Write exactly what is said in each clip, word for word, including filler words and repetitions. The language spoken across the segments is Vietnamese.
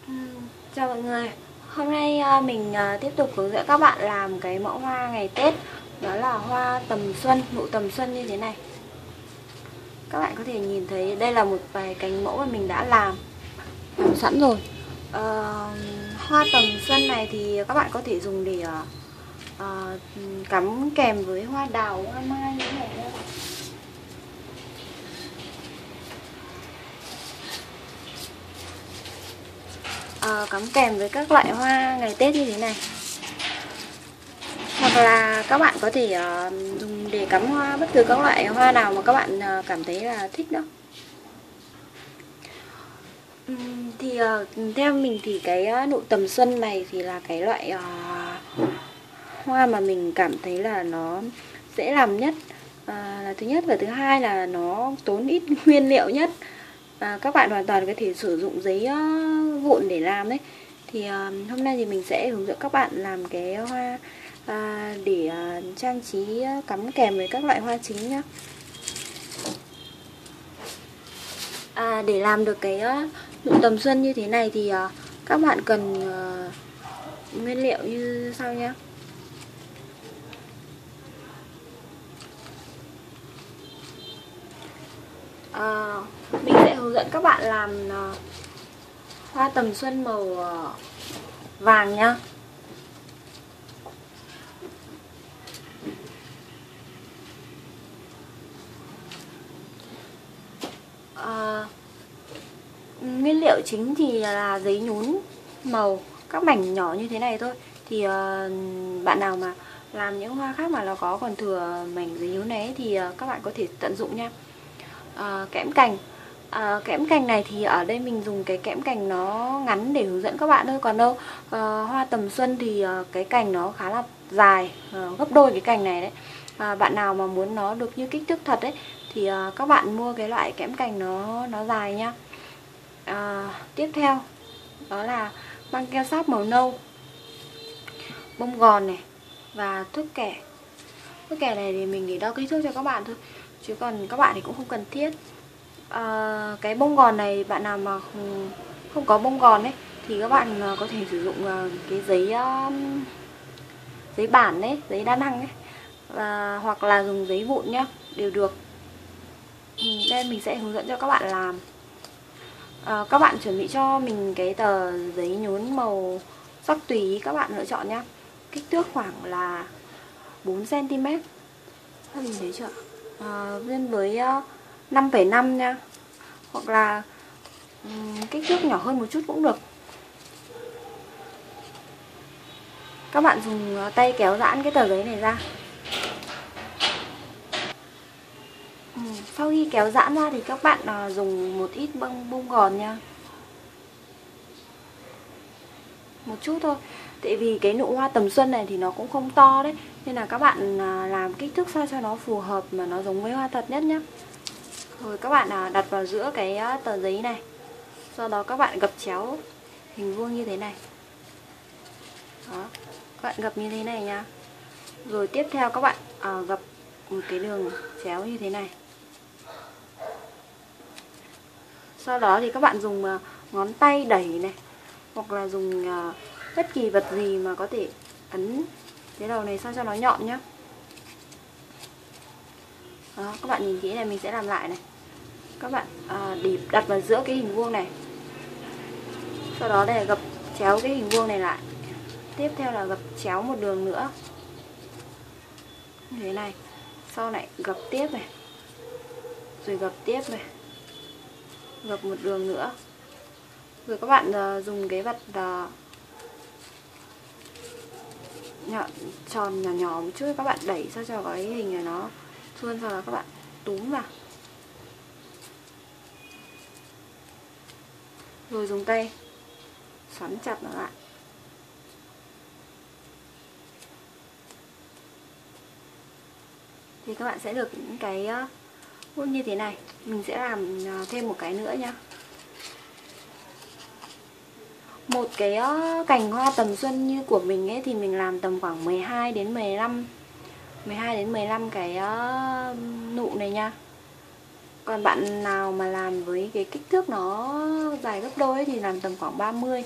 Ừm, Chào mọi người. Hôm nay à, mình à, tiếp tục hướng dẫn các bạn làm cái mẫu hoa ngày Tết. Đó là hoa tầm xuân, nụ tầm xuân như thế này. Các bạn có thể nhìn thấy đây là một vài cánh mẫu mà mình đã làm làm sẵn rồi. Ờ, Hoa tầm xuân này thì các bạn có thể dùng để à, à, cắm kèm với hoa đào, hoa mai như thế này nữa. À, cắm kèm với các loại hoa ngày Tết như thế này. Hoặc là các bạn có thể uh, dùng để cắm hoa bất cứ các loại hoa nào mà các bạn uh, cảm thấy là thích nữa. Uhm, thì uh, theo mình thì cái uh, nụ tầm xuân này thì là cái loại uh, hoa mà mình cảm thấy là nó dễ làm nhất. Uh, là thứ nhất, và thứ hai là nó tốn ít nguyên liệu nhất. Uh, các bạn hoàn toàn có thể sử dụng giấy uh, vụn để làm đấy. Thì uh, hôm nay thì mình sẽ hướng dẫn các bạn làm cái hoa À, để à, trang trí à, cắm kèm với các loại hoa chính nhá. À, để làm được cái à, nụ tầm xuân như thế này thì à, các bạn cần à, nguyên liệu như sau nhá. À, mình sẽ hướng dẫn các bạn làm à, hoa tầm xuân màu à, vàng nhá. À, nguyên liệu chính thì là giấy nhún màu các mảnh nhỏ như thế này thôi. Thì uh, bạn nào mà làm những hoa khác mà nó có còn thừa mảnh giấy nhún này thì uh, các bạn có thể tận dụng nha. Uh, kẽm cành uh, kẽm cành này thì ở đây mình dùng cái kẽm cành nó ngắn để hướng dẫn các bạn thôi. Còn đâu uh, hoa tầm xuân thì uh, cái cành nó khá là dài, uh, gấp đôi cái cành này đấy. uh, Bạn nào mà muốn nó được như kích thước thật đấy thì uh, các bạn mua cái loại kẽm cành nó nó dài nha. À, tiếp theo đó là băng keo sáp màu nâu, bông gòn này và thước kẻ. Thước kẻ này thì mình để đo kích thước cho các bạn thôi, chứ còn các bạn thì cũng không cần thiết. À, cái bông gòn này bạn nào mà không có bông gòn ấy thì các bạn có thể sử dụng cái giấy giấy bản đấy, giấy đa năng ấy, và hoặc là dùng giấy vụn nhá, đều được. Đây mình sẽ hướng dẫn cho các bạn làm. À, các bạn chuẩn bị cho mình cái tờ giấy nhún màu sắc tùy ý các bạn lựa chọn nhá. Kích thước khoảng là bốn xăng ti mét. Các mình thấy chưa? À, lên với uh, năm phẩy năm nha. Hoặc là um, kích thước nhỏ hơn một chút cũng được. Các bạn dùng tay kéo giãn cái tờ giấy này ra. Ừ, sau khi kéo giãn ra thì các bạn uh, dùng một ít bông bông gòn nha. Một chút thôi. Tại vì cái nụ hoa tầm xuân này thì nó cũng không to đấy, nên là các bạn làm kích thước sao cho nó phù hợp mà nó giống với hoa thật nhất nhé. Rồi các bạn đặt vào giữa cái tờ giấy này. Sau đó các bạn gập chéo hình vuông như thế này. Đó, các bạn gập như thế này nha. Rồi tiếp theo các bạn à, gập một cái đường chéo như thế này. Sau đó thì các bạn dùng ngón tay đẩy này, hoặc là dùng uh, bất kỳ vật gì mà có thể ấn cái đầu này sao cho nó nhọn nhá. Đó, các bạn nhìn kỹ này, mình sẽ làm lại này. Các bạn uh, để đặt vào giữa cái hình vuông này. Sau đó để gập chéo cái hình vuông này lại. Tiếp theo là gập chéo một đường nữa như thế này. Sau này gập tiếp này. Rồi gập tiếp này. Gập một đường nữa. Rồi các bạn uh, dùng cái vật uh, nhỏ, tròn nhỏ nhỏ một chút, các bạn đẩy sao cho cái hình này nó suôn, sau đó các bạn túm vào. Rồi dùng tay xoắn chặt nó lại. Thì các bạn sẽ được những cái vuông như thế này. Mình sẽ làm uh, thêm một cái nữa nha. Một cái uh, cành hoa tầm xuân như của mình ấy thì mình làm tầm khoảng mười hai đến mười lăm cái uh, nụ này nha. Còn bạn nào mà làm với cái kích thước nó dài gấp đôi ấy, thì làm tầm khoảng ba mươi.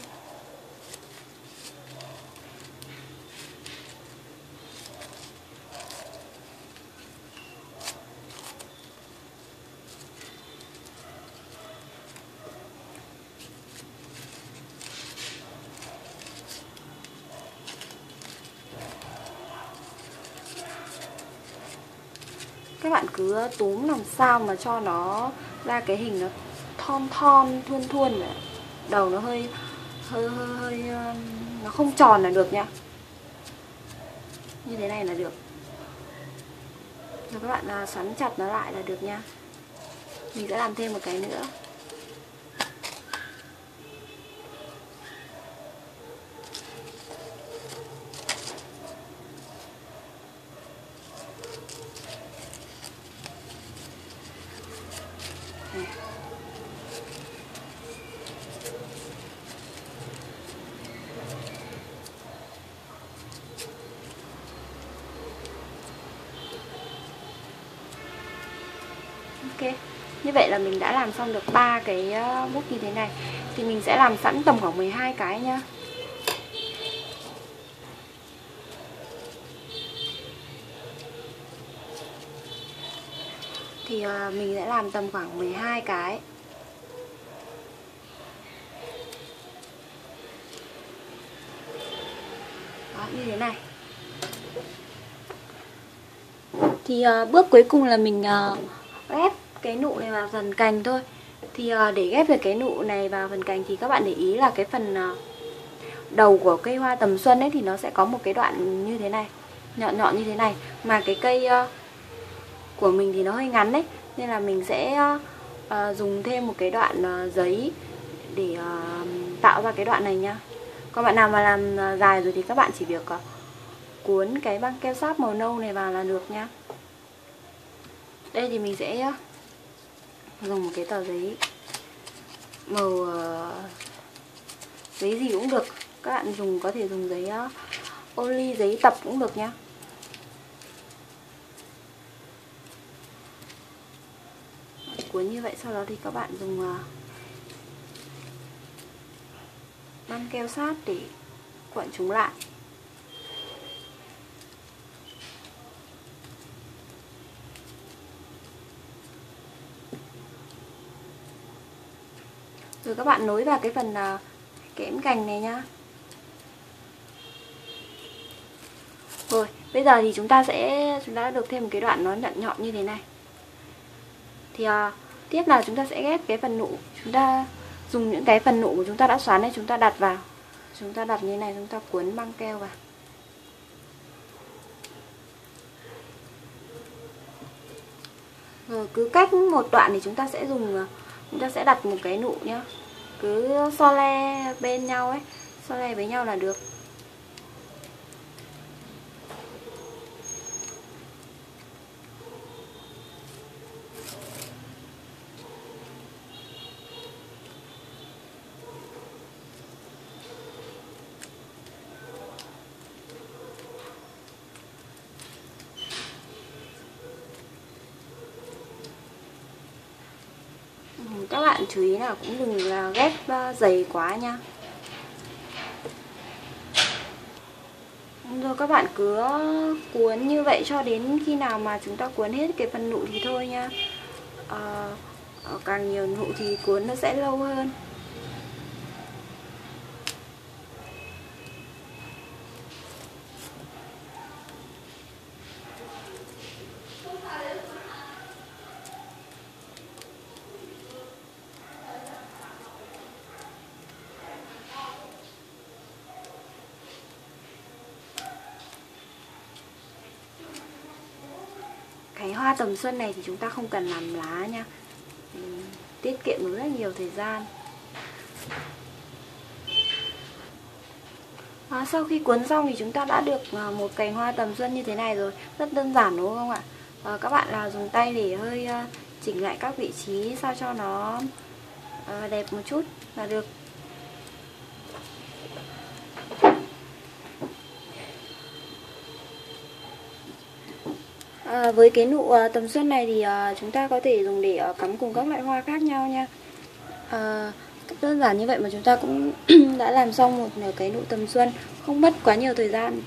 Các bạn cứ túm làm sao mà cho nó ra cái hình nó thon thon, thuôn thuôn, đầu nó hơi hơi hơi, hơi nó không tròn là được nhá. Như thế này là được. Rồi các bạn xoắn chặt nó lại là được nha. Mình sẽ làm thêm một cái nữa. Ok, như vậy là mình đã làm xong được ba cái bút như thế này. Thì mình sẽ làm sẵn tầm khoảng mười hai cái nhá. Thì mình sẽ làm tầm khoảng mười hai cái. Đó, như thế này. Thì uh, bước cuối cùng là mình uh, ghép cái nụ này vào phần cành thôi. Thì uh, để ghép được cái nụ này vào phần cành thì các bạn để ý là cái phần uh, đầu của cây hoa tầm xuân ấy thì nó sẽ có một cái đoạn như thế này, nhọn nhọn như thế này. Mà cái cây uh, của mình thì nó hơi ngắn đấy, nên là mình sẽ uh, uh, dùng thêm một cái đoạn uh, giấy để uh, tạo ra cái đoạn này nha. Còn bạn nào mà làm uh, dài rồi thì các bạn chỉ việc uh, cuốn cái băng keo sáp màu nâu này vào là được nha. Đây thì mình sẽ dùng một cái tờ giấy màu uh, giấy gì cũng được. Các bạn dùng có thể dùng giấy uh, ô ly, giấy tập cũng được nhá. Cuốn như vậy, sau đó thì các bạn dùng uh, băng keo sát để cuộn chúng lại. Rồi các bạn nối vào cái phần uh, kẽm cành này nhá. Rồi, bây giờ thì chúng ta sẽ chúng ta đã được thêm một cái đoạn nó nhọn nhọn như thế này. Thì uh, tiếp là chúng ta sẽ ghép cái phần nụ. Chúng ta dùng những cái phần nụ của chúng ta đã xoắn này, chúng ta đặt vào. Chúng ta đặt như thế này, chúng ta cuốn băng keo vào. Rồi cứ cách một đoạn thì chúng ta sẽ dùng chúng ta sẽ đặt một cái nụ nhá. Cứ so le bên nhau ấy, so le với nhau là được. Các bạn chú ý là cũng đừng là ghép dày quá nha. Rồi các bạn cứ cuốn như vậy cho đến khi nào mà chúng ta cuốn hết cái phần nụ thì thôi nha. À, càng nhiều nụ thì cuốn nó sẽ lâu hơn. Cái hoa tầm xuân này thì chúng ta không cần làm lá nha, tiết kiệm được rất nhiều thời gian. À, sau khi cuốn xong thì chúng ta đã được một cành hoa tầm xuân như thế này rồi. Rất đơn giản đúng không ạ? À, các bạn là dùng tay để hơi uh, chỉnh lại các vị trí sao cho nó uh, đẹp một chút là được. À, với cái nụ uh, tầm xuân này thì uh, chúng ta có thể dùng để uh, cắm cùng các loại hoa khác nhau nha. À, đơn giản như vậy mà chúng ta cũng đã làm xong một cái nụ tầm xuân, không mất quá nhiều thời gian.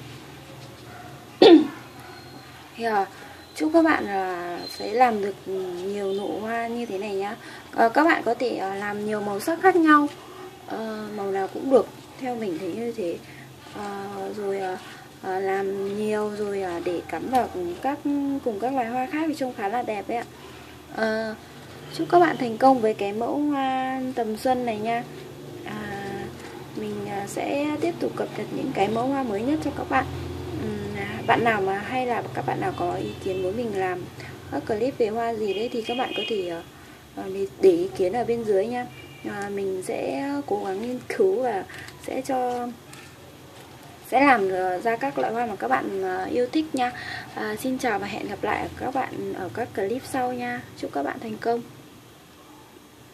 Thì, uh, chúc các bạn uh, sẽ làm được nhiều nụ hoa như thế này nhá. Uh, các bạn có thể uh, làm nhiều màu sắc khác nhau, uh, màu nào cũng được, theo mình thấy như thế. Uh, rồi uh, À, làm nhiều rồi à, để cắm vào cùng các cùng các loài hoa khác thì trông khá là đẹp đấy ạ. À, chúc các bạn thành công với cái mẫu hoa tầm xuân này nha. À, mình à, sẽ tiếp tục cập nhật những cái mẫu hoa mới nhất cho các bạn. Uhm, bạn nào mà hay là các bạn nào có ý kiến muốn mình làm các clip về hoa gì đấy thì các bạn có thể à, để, để ý kiến ở bên dưới nha. À, mình sẽ cố gắng nghiên cứu và sẽ cho sẽ làm ra các loại hoa mà các bạn yêu thích nha. À, xin chào và hẹn gặp lại các bạn ở các clip sau nha. Chúc các bạn thành công.